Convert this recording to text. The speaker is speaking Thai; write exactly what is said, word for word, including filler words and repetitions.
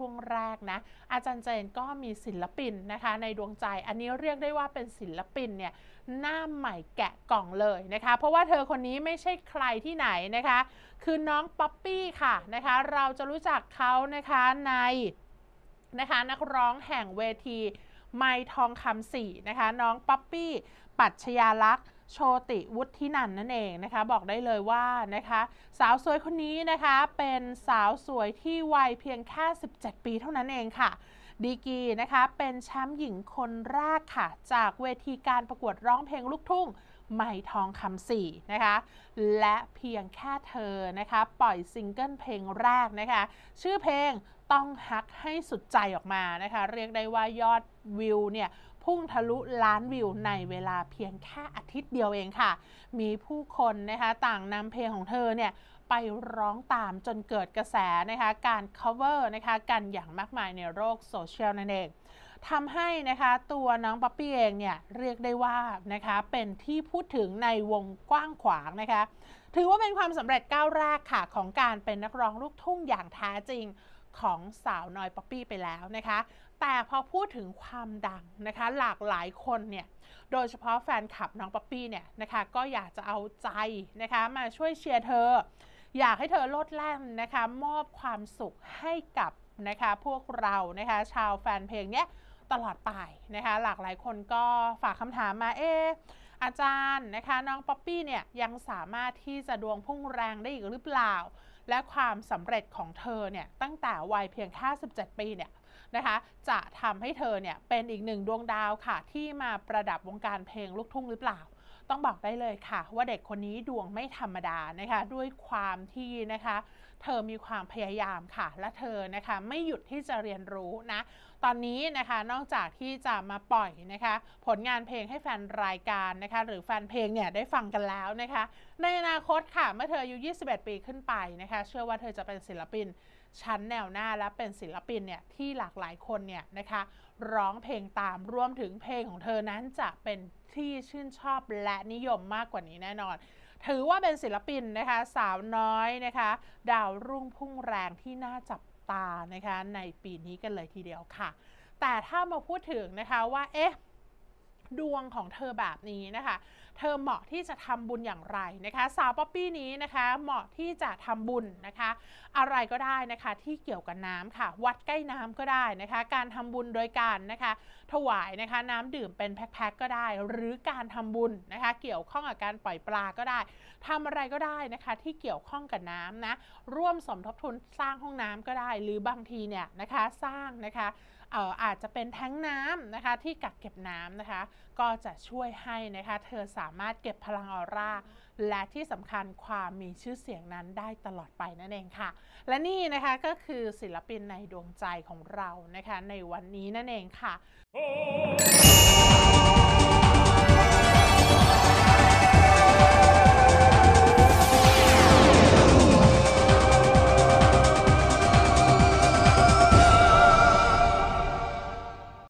ช่วงแรกนะอาจารย์เจนก็มีศิลปินนะคะในดวงใจอันนี้เรียกได้ว่าเป็นศิลปินเนี่ยหน้าใหม่แกะกล่องเลยนะคะเพราะว่าเธอคนนี้ไม่ใช่ใครที่ไหนนะคะคือน้องป๊อปปี้ค่ะนะคะเราจะรู้จักเขานะคะในนะคะนักร้องแห่งเวทีไมค์ทองคำสี่นะคะน้องป๊อปปี้ปัชญาลักษณ์โชติวุฒินันท์นั่นเองนะคะบอกได้เลยว่านะคะสาวสวยคนนี้นะคะเป็นสาวสวยที่วัยเพียงแค่สิบเจ็ดปีเท่านั้นเองค่ะดีกีนะคะเป็นแชมป์หญิงคนแรกค่ะจากเวทีการประกวดร้องเพลงลูกทุ่งไมค์ทองคำสี่นะคะและเพียงแค่เธอนะคะปล่อยซิงเกิลเพลงแรกนะคะชื่อเพลงต้องฮักให้สุดใจออกมานะคะเรียกได้ว่ายอดวิวเนี่ยพุ่งทะลุล้านวิวในเวลาเพียงแค่อาทิตย์เดียวเองค่ะมีผู้คนนะคะต่างนำเพลงของเธอเนี่ยไปร้องตามจนเกิดกระแสนะคะการ cover นะคะกันอย่างมากมายในโลกโซเชียลนั่นเองทำให้นะคะตัวน้องป๊อปปี้เองเนี่ยเรียกได้ว่านะคะเป็นที่พูดถึงในวงกว้างขวางนะคะถือว่าเป็นความสำเร็จก้าวแรกค่ะของการเป็นนักร้องลูกทุ่งอย่างแท้จริงของสาวน้อยป๊อปปี้ไปแล้วนะคะแต่พอพูดถึงความดังนะคะหลากหลายคนเนี่ยโดยเฉพาะแฟนคลับน้องป๊อปปี้เนี่ยนะคะก็อยากจะเอาใจนะคะมาช่วยเชียร์เธออยากให้เธอโลดแล่นนะคะมอบความสุขให้กับนะคะพวกเรานะคะชาวแฟนเพลงเนี้ยตลอดไปนะคะหลากหลายคนก็ฝากคำถามมาเอออาจารย์นะคะน้องป๊อปปี้เนี่ยยังสามารถที่จะดวงพุ่งแรงได้อีกหรือเปล่าและความสำเร็จของเธอเนี่ยตั้งแต่วัยเพียงแค่สิบเจ็ดปีเนี่ยนะคะจะทำให้เธอเนี่ยเป็นอีกหนึ่งดวงดาวค่ะที่มาประดับวงการเพลงลูกทุ่งหรือเปล่าต้องบอกได้เลยค่ะว่าเด็กคนนี้ดวงไม่ธรรมดานะคะด้วยความที่นะคะเธอมีความพยายามค่ะและเธอนะคะไม่หยุดที่จะเรียนรู้นะตอนนี้นะคะนอกจากที่จะมาปล่อยนะคะผลงานเพลงให้แฟนรายการนะคะหรือแฟนเพลงเนี่ยได้ฟังกันแล้วนะคะในอนาคตค่ะเมื่อเธออายุยี่สิบเอ็ดปีขึ้นไปนะคะเชื่อว่าเธอจะเป็นศิลปินชั้นแนวหน้าและเป็นศิลปินเนี่ยที่หลากหลายคนเนี่ยนะคะร้องเพลงตามรวมถึงเพลงของเธอนั้นจะเป็นที่ชื่นชอบและนิยมมากกว่านี้แน่นอนถือว่าเป็นศิลปินนะคะสาวน้อยนะคะดาวรุ่งพุ่งแรงที่น่าจับตานะคะในปีนี้กันเลยทีเดียวค่ะแต่ถ้ามาพูดถึงนะคะว่าเอ๊ะดวงของเธอแบบนี้นะคะเธอเหมาะที่จะทำบุญอย่างไรนะคะสาวป๊อปปี้นี้นะคะเหมาะที่จะทำบุญนะคะอะไรก็ได้นะคะที่เกี่ยวกับน้ำค่ะวัดใกล้น้ำก็ได้นะคะการทำบุญโดยการนะคะถวายนะคะน้ำดื่มเป็นแพ็คๆก็ได้หรือการทำบุญนะคะเกี่ยวข้องกับการปล่อยปลาก็ได้ทำอะไรก็ได้นะคะที่เกี่ยวข้องกับน้ำนะร่วมสมทบทุนสร้างห้องน้ำก็ได้หรือบางทีเนี่ยนะคะสร้างนะคะเอ่ออาจจะเป็นแท้งน้ำนะคะที่กักเก็บน้ำนะคะก็จะช่วยให้นะคะเธอสามารถเก็บพลังออร่าและที่สำคัญความมีชื่อเสียงนั้นได้ตลอดไปนั่นเองค่ะและนี่นะคะก็คือศิลปินในดวงใจของเรานะคะในวันนี้นั่นเองค่ะ